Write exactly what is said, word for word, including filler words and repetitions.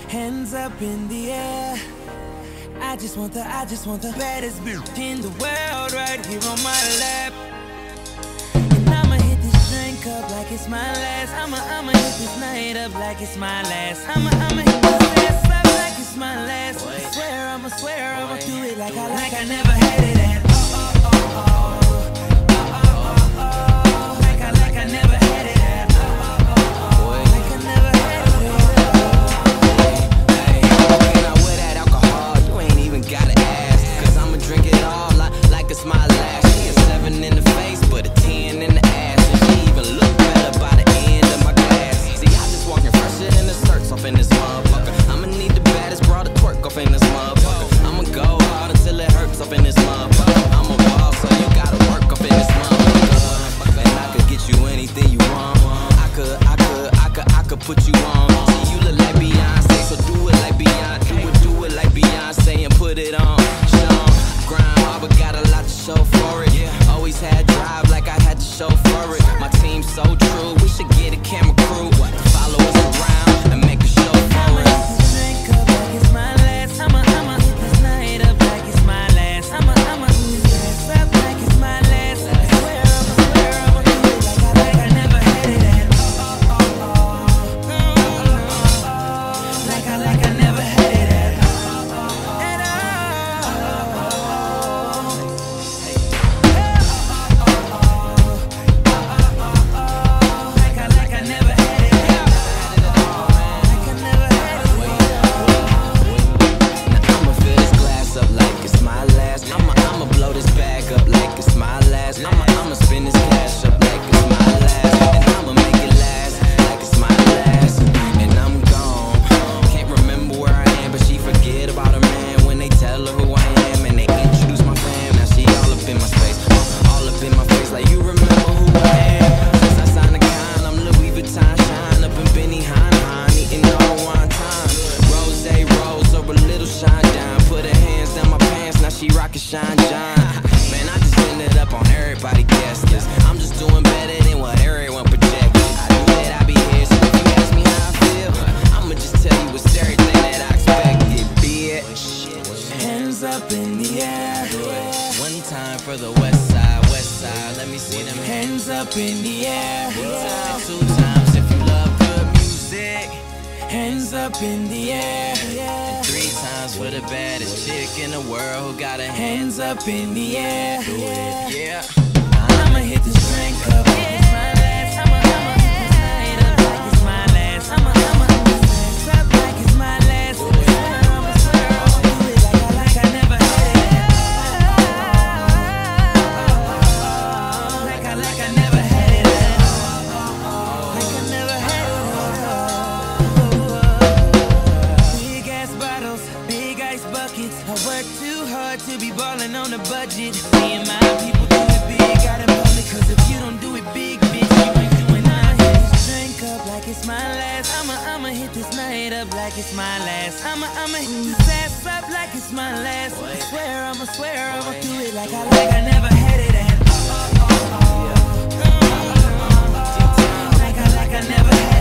Hands up in the air. I just want the, I just want the baddest bitch in the world right here on my lap. And I'ma hit this drink up like it's my last. I'ma, I'ma hit this night up like it's my last. I'ma, I'ma hit this ass up like it's my last. I swear, I'ma swear, I'ma do it like I, like I never had it at. Oh, oh, oh, oh. Put you on. See, you look like Beyonce, so do it like Beyonce. Do it, do it like Beyonce and put it on. Sean, grind hard, but got a lot to show for it. Always had drive like I had to show for it. My team's so true, we should get a camera crew. Follow us around and make a show for it. Drink up like it's my last. I'ma, I'ma hit this night up like it's my last. I'ma, I'ma hit this ass up like it's my last. I swear, I'ma swear, I'ma do it like I, like I never had it at. She rockin' Shine John. Man, I just ended up on everybody guest list. I'm just doing better than what everyone projected. I knew that I'd be here, so if you ask me how I feel, I'ma just tell you it's everything that I expected, bitch. Hands up in the air. One time for the west side, west side. Let me see them hands up in the air. And two times if you love good music. Hands up in the air. And three times for the baddest chick in the world who got her hands up in the air. Yeah. I'ma hit this drink up like it's my last. I'ma, I'ma hit this night up like it's my last. I'ma, I'ma hit this ass up like it's my last. I swear, I'ma swear, I'ma do it like I, like I never had it. Like I, like I never had it. Like I never had it. Big ass bottles, big ice buckets. I work too hard to be ballin' on a budget. Me and my people do it big out in public, cause if you don't do it big, bitch, you ain't doing nothing. Hit this drink up like it's my last. I'ma, I'ma hit this night up like it's my last. I'ma, I'ma hit this ass up like it's my last. I swear, I'ma swear, I'ma do it like I, like I never had it at. Like I, like I never had it.